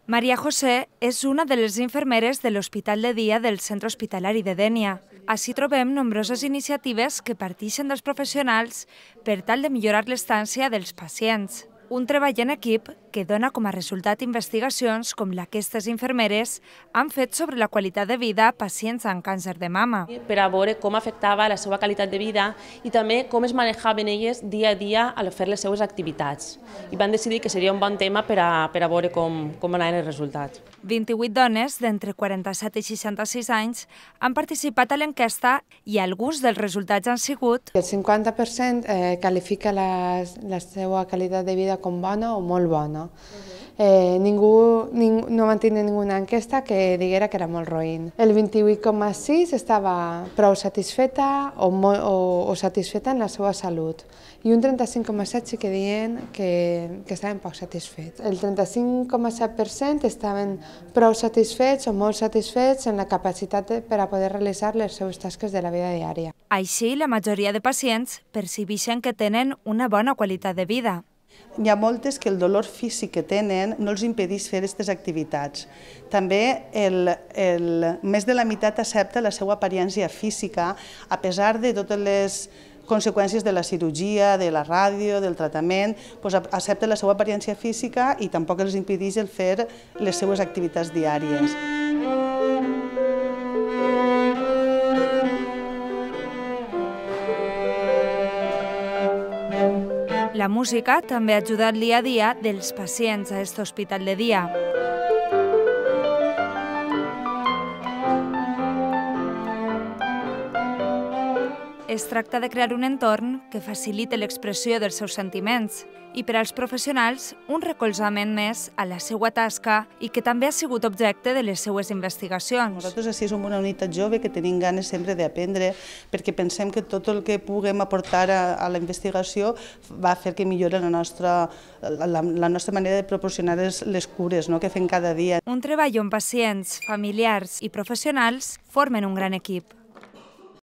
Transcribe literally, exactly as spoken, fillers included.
María José és una de les infermeres de l'Hospital de Dia del Centre Hospitalari de Dénia. Així trobem nombroses iniciatives que parteixen dels professionals per tal de millorar l'estància dels pacients. Un treball en equip que dona com a resultat investigacions com la que aquestes infermeres han fet sobre la qualitat de vida a pacients amb càncer de mama. Per a veure com afectava la seva qualitat de vida i també com es manejaven elles dia a dia al fer les seues activitats. I van decidir que seria un bon tema per a, per a veure com, com anaven els resultats. vint-i-vuit dones d'entre quaranta-set i seixanta-sis anys han participat a l'enquesta i alguns dels resultats han sigut: el cinquanta per cent eh, qualifica la, la seva qualitat de vida com bona o molt bona. Eh, ningú, ning, no van tenir ninguna enquesta que diguera que era molt roïn. El vint-i-vuit coma sis estava prou satisfeta o, molt, o, o satisfeta en la seva salut i un trenta-cinc coma set sí que deien que, que estaven poc satisfets. El trenta-cinc coma set per cent estaven prou satisfets o molt satisfets en la capacitat de, per a poder realitzar les seves tasques de la vida diària. Així, la majoria de pacients percibeixen que tenen una bona qualitat de vida. Hi ha moltes que el dolor físic que tenen no els impedeix fer aquestes activitats. També el, el, més de la meitat accepta la seva apariència física a pesar de totes les conseqüències de la cirurgia, de la ràdio, del tractament, doncs accepta la seva apariència física i tampoc els impedeix el fer les seues activitats diàries. La música també ha ajudat dia a dia dels pacients a aquest hospital de dia. Es tracta de crear un entorn que facilite l'expressió dels seus sentiments i per als professionals un recolzament més a la seva tasca i que també ha sigut objecte de les seues investigacions. Nosaltres així som una unitat jove que tenim ganes sempre d'aprendre perquè pensem que tot el que puguem aportar a, a la investigació va fer que millori la nostra, la, la nostra manera de proporcionar les, les cures, no?, que fem cada dia. Un treball on pacients, familiars i professionals formen un gran equip.